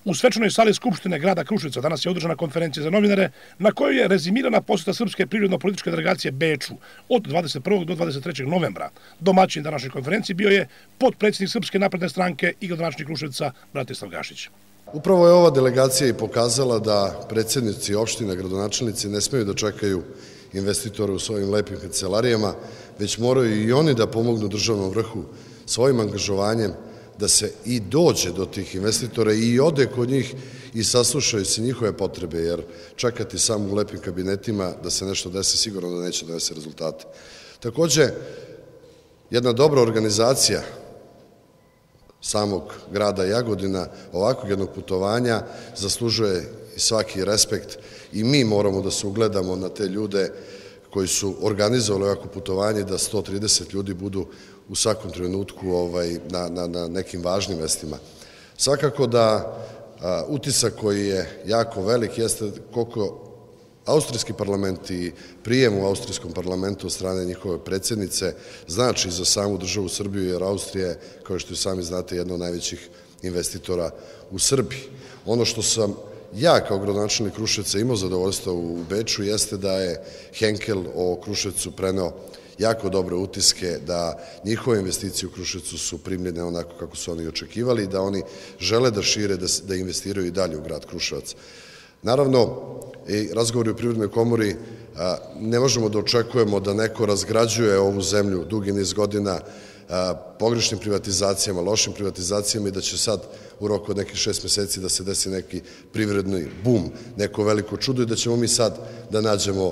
U svečanoj sali Skupštine grada Kruševca danas je održana konferencija za novinare na kojoj je rezimirana poseta srpske privredno-političke delegacije Beču od 21. do 23. novembra. Domaćin današnje konferencije bio je potpredsjednik Srpske napredne stranke i gradonačelnik Kruševca Bratislav Gašić. Upravo je ova delegacija i pokazala da predsjednici opština, gradonačelnici ne smeju da čekaju investitore u svojim lepim kancelarijama, već moraju i oni da pomognu državnom vrhu svojim angažovanjem da se i dođe do tih investitora i ode kod njih i saslušaju se njihove potrebe, jer čekati samo u lepim kabinetima da se nešto desi sigurno da neće donese rezultate. Takođe, jedna dobra organizacija samog grada Jagodina, ovakvog jednog putovanja, zaslužuje i svaki respekt i mi moramo da se ugledamo na te ljude koji su organizovali ovako putovanje, da 130 ljudi budu u svakom trenutku na nekim važnim mestima. Svakako da utisak koji je jako velik jeste koliko austrijski parlament i prijem u austrijskom parlamentu od strane njihove predsjednice znači za samu državu Srbiju, jer Austrija je, kao što i sami znate, jedna od najvećih investitora u Srbiji. Ono što sam ja kao gradonačelnik Kruševca imao zadovoljstvo u Beču jeste da je Henkel o Kruševcu preneo jako dobre utiske, da njihove investicije u Kruševcu su primljene onako kako su oni očekivali i da oni žele da šire, da investiraju i dalje u grad Kruševac. Naravno, i razgovori u Privrednoj komori, ne možemo da očekujemo da neko razgrađuje ovu zemlju dugi niz godina pogrešnim privatizacijama, lošim privatizacijama i da će sad u roku od nekih 6 meseci da se desi neki privredni bum, neko veliko čudo i da ćemo mi sad da nađemo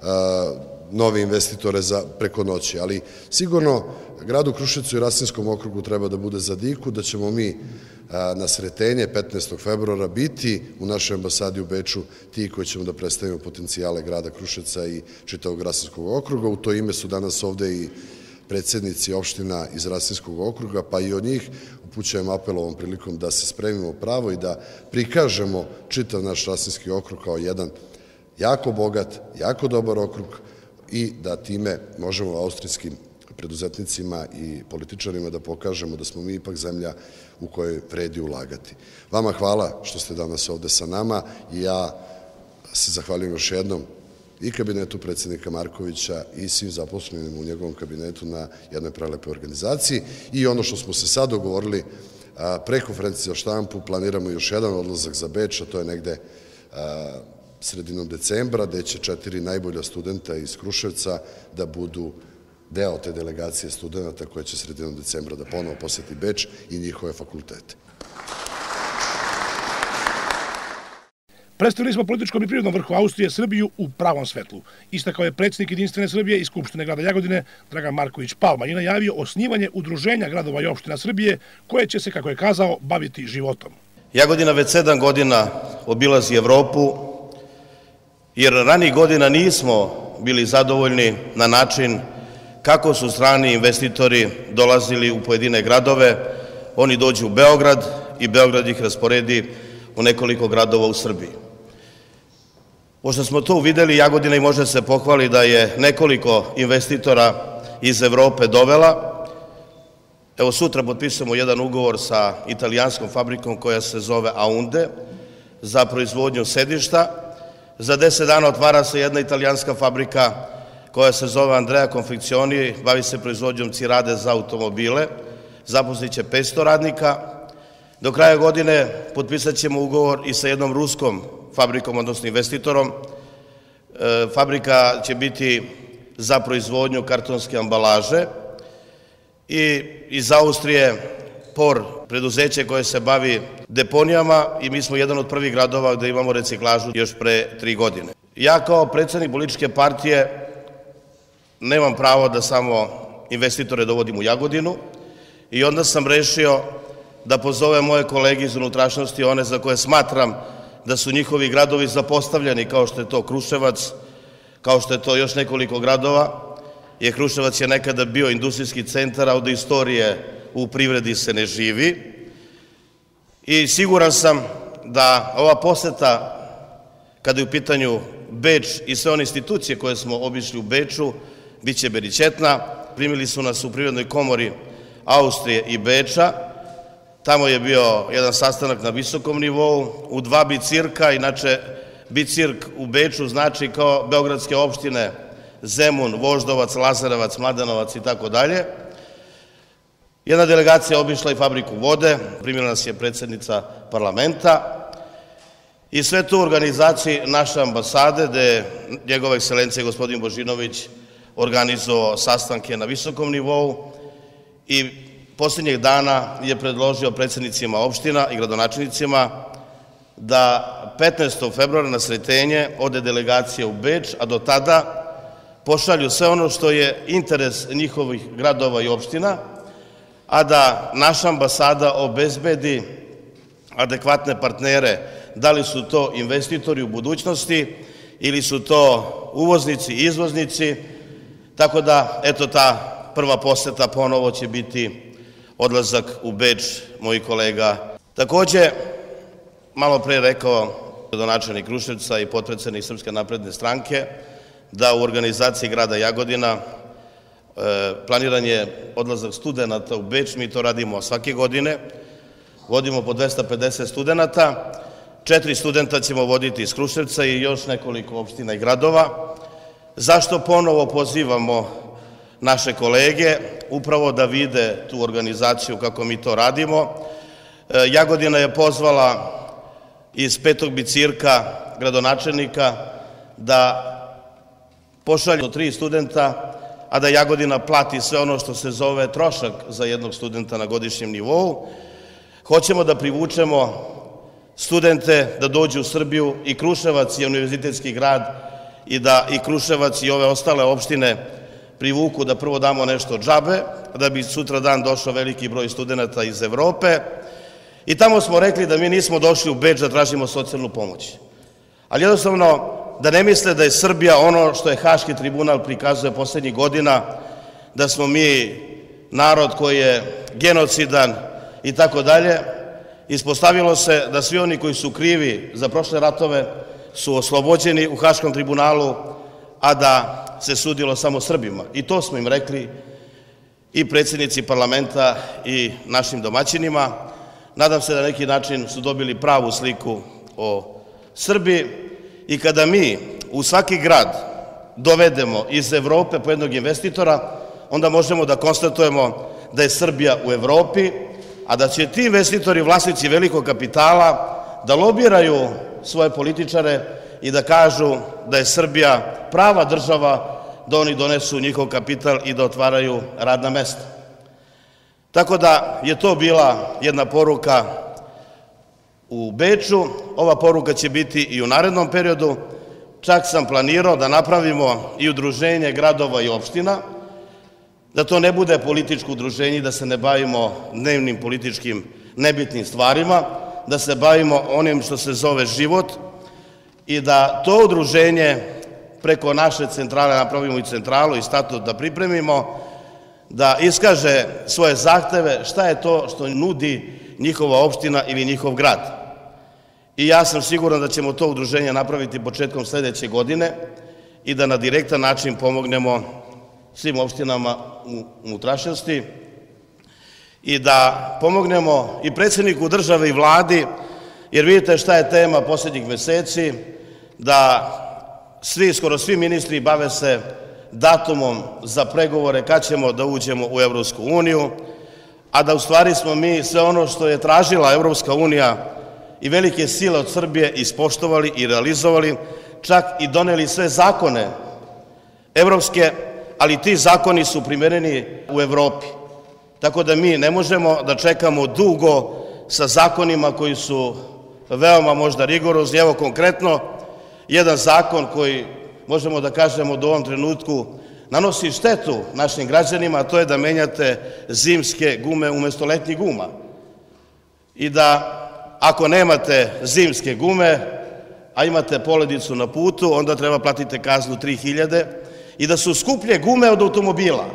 nove investitore preko noći. Ali sigurno gradu Kruševcu i Rasinskom okrugu treba da bude za diku, da ćemo mi na Sretenje 15. februara biti u našoj ambasadi u Beču ti koji ćemo da predstavimo potencijale grada Kruševca i čitavog Rasinskog okruga. U to ime su danas ovde i predsjednici opština iz Rasinskog okruga, pa i od njih upućujem apel ovom prilikom da se spremimo pravo i da prikažemo čitav naš Rasinski okrug kao jedan jako bogat, jako dobar okrug i da time možemo austrijskim preduzetnicima i političarima da pokažemo da smo mi ipak zemlja u kojoj vredi ulagati. Vama hvala što ste danas ovde sa nama i ja se zahvaljujem još jednom i kabinetu predsjednika Markovića i svim zaposlenim u njegovom kabinetu na jednoj prelepoj organizaciji i ono što smo se sad dogovorili pre konferencije za štampu, planiramo još jedan odlazak za Beč, a to je negde sredinom decembra, gde će 4 najbolja studenta iz Kruševca da budu deo te delegacije studenta koja će sredinom decembra da ponovo poseti Beč i njihove fakultete. Predstavili smo političkom i prirodnom vrhu Austrije Srbiju u pravom svetlu. Istakao je predsjednik Jedinstvene Srbije i Skupštine grada Jagodine Dragan Marković Palma i najavio osnivanje udruženja gradova i opština Srbije koje će se, kako je kazao, baviti životom. Jagodina već 7 godina obilazi Evropu, jer ranijih godina nismo bili zadovoljni na način kako su strani investitori dolazili u pojedine gradove. Oni dođu u Beograd i Beograd ih rasporedi u nekoliko gradova u Srbiji. Pošto smo to uvideli, Jagodina i može se pohvali da je nekoliko investitora iz Evrope dovela. Evo sutra potpisujemo jedan ugovor sa italijanskom fabrikom koja se zove Aunde za proizvodnju sedišta. Za 10 dana otvara se jedna italijanska fabrika koja se zove Andrea Confeccioni, bavi se proizvodnjom cirade za automobile, zaposliće 500 radnika. Do kraja godine potpisat ćemo ugovor i sa jednom ruskom fabrikom, odnosno investitorom. Fabrika će biti za proizvodnju kartonske ambalaže i iz Austrije POR, preduzeće koje se bavi deponijama i mi smo jedan od prvih gradova gde imamo reciklažu još pre 3 godine. Ja kao predsjednik političke partije nemam pravo da samo investitore dovodim u Jagodinu i onda sam rešio da pozovem moje kolege iz unutrašnjosti, one za koje smatram da su njihovi gradovi zapostavljeni, kao što je to Kruševac, kao što je to još nekoliko gradova, jer Kruševac je nekada bio industrijski centar, a od istorije u privredi se ne živi. I siguran sam da ova poseta, kada je u pitanju Beč i sve one institucije koje smo obišli u Beču, bit će beričetna. Primili su nas u Privrednoj komori Austrije i Beča. Tamo je bio jedan sastanak na visokom nivou u 2 bicirka, inače bicirk u Beču znači kao beogradske opštine Zemun, Voždovac, Lazarevac, Mladenovac i tako dalje. Jedna delegacija obišla i fabriku vode, primila nas je predsjednica parlamenta i sve to u organizaciji naše ambasade, gde je njegova ekscelencija gospodin Božinović organizovao sastanke na visokom nivou i posljednjeg dana je predložio predsjednicima opština i gradonačelnicima da 15. februara na Sretenje ode delegacija u Beč, a do tada pošalju sve ono što je interes njihovih gradova i opština, a da naša ambasada obezbedi adekvatne partnere, da li su to investitori u budućnosti ili su to uvoznici i izvoznici, tako da, eto, ta prva poseta ponovo će biti odlazak u Beč mojih kolega. Takođe, malo pre rekao gradonačelnik Kruševca i potpredsednik Srpske napredne stranke da u organizaciji grada Jagodina planiran je odlazak studenta u Beč, mi to radimo svake godine, vodimo po 250 studenta, 4 studenta ćemo voditi iz Kruševca i još nekoliko opština i gradova. Zašto ponovo pozivamo naše kolege? Upravo da vide tu organizaciju kako mi to radimo. Jagodina je pozvala iz 5. bicirka gradonačelnika da pošalju 3 studenta, a da Jagodina plati sve ono što se zove trošak za jednog studenta na godišnjem nivou. Hoćemo da privučemo studente da dođu u Srbiju, i Kruševac je univerzitetski grad, i da i Kruševac i ove ostale opštine privuku, da prvo damo nešto džabe, da bi sutra dan došao veliki broj studenta iz Evrope. I tamo smo rekli da mi nismo došli u Beč da tražimo socijalnu pomoć. Ali jednostavno da ne misle da je Srbija ono što je Haški tribunal prikazuje poslednjih godina, da smo mi narod koji je genocidan i tako dalje. Ispostavilo se da svi oni koji su krivi za prošle ratove su oslobođeni u Haškom tribunalu, a da se sudilo samo Srbima. I to smo im rekli i predsjednici parlamenta i našim domaćinima. Nadam se da na neki način su dobili pravu sliku o Srbiji i kada mi u svaki grad dovedemo iz Evrope po jednog investitora, onda možemo da konstatujemo da je Srbija u Evropi, a da će ti investitori, vlasnici velikog kapitala, da lobiraju svoje političare i da kažu da je Srbija prava država, da oni donesu njihov kapital i da otvaraju radna mesta. Tako da je to bila jedna poruka u Beču, ova poruka će biti i u narednom periodu. Čak sam planirao da napravimo i udruženje gradova i opština, da to ne bude političko udruženje, da se ne bavimo dnevnim političkim nebitnim stvarima, da se bavimo onim što se zove život i da to udruženje preko naše centrale napravimo i centralu i statut da pripremimo, da iskaže svoje zahteve šta je to što nudi njihova opština ili njihov grad. I ja sam siguran da ćemo to udruženje napraviti početkom sledeće godine i da na direktan način pomognemo svim opštinama u unutrašnjosti i da pomognemo i predsjedniku države i vladi, jer vidite šta je tema poslednjih meseci, da skoro svi ministri bave se datumom za pregovore kad ćemo da uđemo u Evropsku uniju, a da u stvari smo mi sve ono što je tražila Evropska unija i velike sile od Srbije ispoštovali i realizovali, čak i doneli sve zakone evropske, ali ti zakoni su primereni u Evropi. Tako da mi ne možemo da čekamo dugo sa zakonima koji su veoma možda rigorozni. Evo konkretno, jedan zakon koji možemo da kažemo da u ovom trenutku nanosi štetu našim građanima, a to je da menjate zimske gume umesto letnjih guma. I da ako nemate zimske gume, a imate poledicu na putu, onda treba platiti kaznu 3.000 i da su skuplje gume od automobila.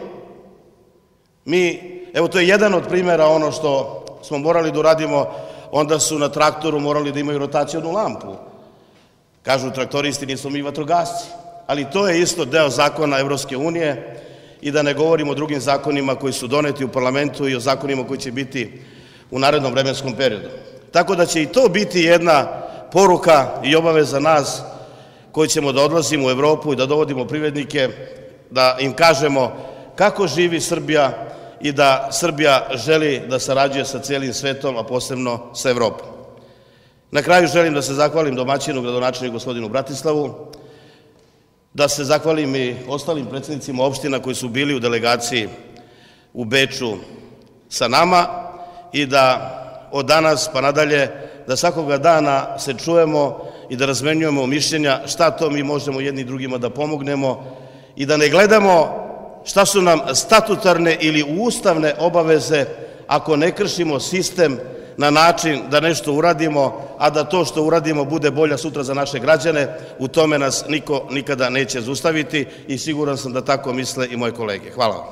Evo to je jedan od primjera ono što smo morali da uradimo, onda su na traktoru morali da imaju rotacijonu lampu. Kažu traktoristi, nismo mi vatrogasci, ali to je isto deo zakona Evropske unije i da ne govorimo o drugim zakonima koji su doneti u parlamentu i o zakonima koji će biti u narednom vremenskom periodu. Tako da će i to biti jedna poruka i obaveza nas koji ćemo da odlazimo u Evropu i da dovodimo privrednike, da im kažemo kako živi Srbija i da Srbija želi da sarađuje sa cijelim svetom, a posebno sa Evropom. Na kraju želim da se zahvalim domaćinu, gradonačelniku gospodinu Bratislavu, da se zahvalim i ostalim predsjednicima opština koji su bili u delegaciji u Beču sa nama i da od danas pa nadalje, da svakoga dana se čujemo i da razmenjujemo mišljenja šta to mi možemo jedni drugima da pomognemo i da ne gledamo šta su nam statutarne ili ustavne obaveze ako ne kršimo sistem na način da nešto uradimo, a da to što uradimo bude bolja sutra za naše građane, u tome nas niko nikada neće zaustaviti i siguran sam da tako misle i moje kolege. Hvala vam.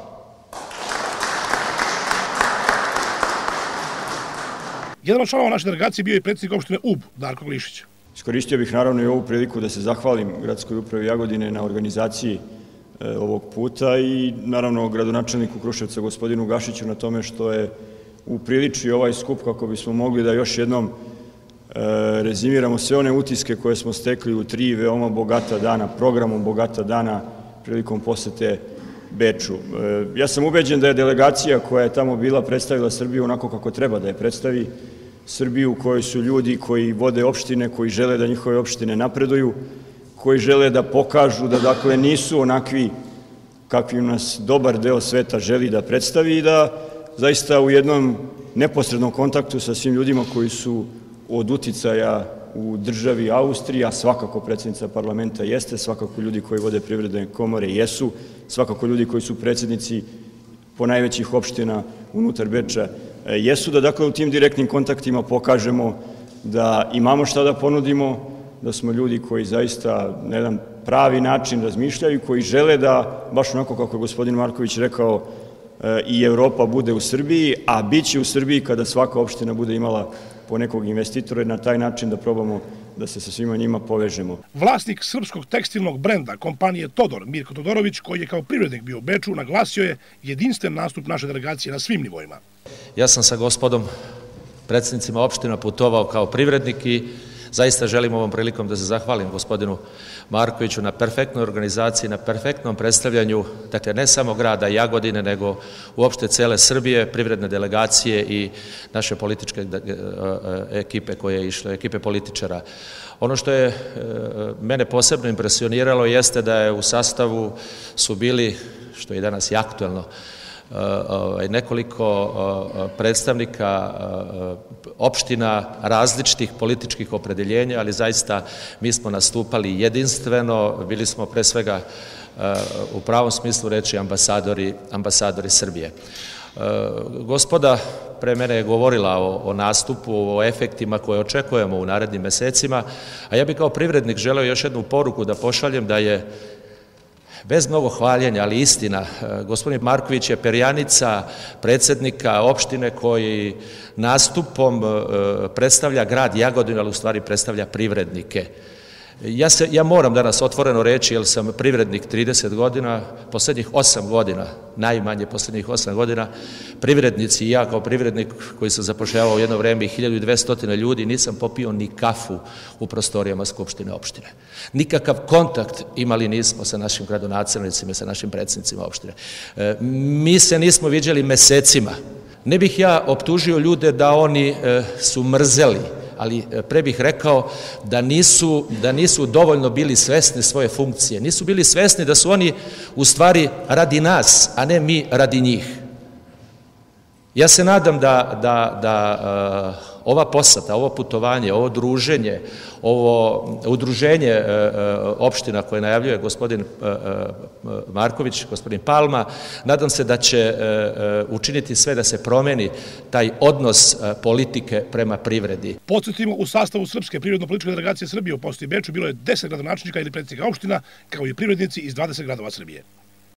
Jedan od članova naše delegacije bio i predsjednik opštine Ub, Darko Glišić. Iskoristio bih naravno i ovu priliku da se zahvalim Gradskoj upravi Jagodine na organizaciji ovog puta i naravno gradonačelniku Kruševca gospodinu Gašiću na tome što je upriličio ovaj skup kako bismo mogli da još jednom rezimiramo sve one utiske koje smo stekli u 3 veoma bogata dana, programom bogata dana prilikom posete Beču. Ja sam ubeđen da je delegacija koja je tamo bila predstavila Srbiju onako kako treba da je predstavi, Srbiju u kojoj su ljudi koji vode opštine, koji žele da njihove opštine napreduju, koji žele da pokažu da dakle nisu onakvi kakvim nas dobar deo sveta želi da predstavi i da zaista u jednom neposrednom kontaktu sa svim ljudima koji su od uticaja u državi Austrija, svakako predsjednica parlamenta jeste, svakako ljudi koji vode privredne komore jesu, svakako ljudi koji su predsjednici po najvećih opština unutar Beča jesu, da dakle u tim direktnim kontaktima pokažemo da imamo šta da ponudimo, da smo ljudi koji zaista na jedan pravi način razmišljaju, koji žele da, baš onako kako je gospodin Marković rekao, i Evropa bude u Srbiji, a bit će u Srbiji kada svaka opština bude imala po nekog investitora i na taj način da probamo da se sa svima njima povežemo. Vlasnik srpskog tekstilnog brenda kompanije Todor, Mirko Todorović, koji je kao privrednik bio u Beču, naglasio je jedinstven nastup naše delegacije na svim nivoima. Ja sam sa gospodom predsjednicima opština putovao kao privrednik i zaista želim ovom prilikom da se zahvalim gospodinu Markoviću na perfektnoj organizaciji, na perfektnom predstavljanju, dakle ne samo grada Jagodine, nego uopšte cele Srbije, privredne delegacije i naše političke ekipe koje je išle, ekipe političara. Ono što je mene posebno impresioniralo jeste da je u sastavu su bili, što je danas i aktuelno, nekoliko predstavnika opština različitih političkih opredeljenja, ali zaista mi smo nastupali jedinstveno, bili smo pre svega u pravom smislu reči ambasadori Srbije. Gospoda pre mene je govorila o nastupu, o efektima koje očekujemo u narednim mesecima, a ja bih kao privrednik želeo još jednu poruku da pošaljem da je bez mnogo hvaljenja, ali istina, gospodin Marković je perjanica predsjednika opštine koji nastupom predstavlja grad Jagodinu, ali u stvari predstavlja privrednike. Ja moram danas otvoreno reći, jer sam privrednik 30 godina, poslednjih 8 godina, najmanje poslednjih 8 godina, privrednici i ja kao privrednik koji sam zapošljavao u jedno vreme 1200 ljudi, nisam popio ni kafu u prostorijama Skupštine opštine. Nikakav kontakt imali nismo sa našim gradonačelnicima, sa našim predsjednicima opštine. Mi se nismo viđali mesecima. Ne bih ja optužio ljude da oni su mrzeli, ali pre bih rekao da nisu dovoljno bili svesni svoje funkcije. Nisu bili svesni da su oni u stvari radi nas, a ne mi radi njih. Ja se nadam da ova poseta, ovo putovanje, ovo druženje, ovo udruženje opština koje najavljuje gospodin Marković, gospodin Palma, nadam se da će učiniti sve da se promeni taj odnos politike prema privredi. Podsjetimo, u sastavu Srpske privredno-političke delegacije Srbije u poseti Beču bilo je 10 gradonačelnika ili predsjednika opština, kao i privrednici iz 20 gradova Srbije.